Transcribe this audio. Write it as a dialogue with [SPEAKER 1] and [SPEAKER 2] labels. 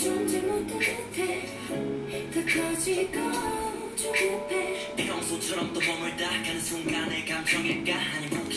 [SPEAKER 1] 존재 못한 듯해 더 커지고 조급해
[SPEAKER 2] 평소처럼 또 머물다 가는 순간의 감정일까 아니면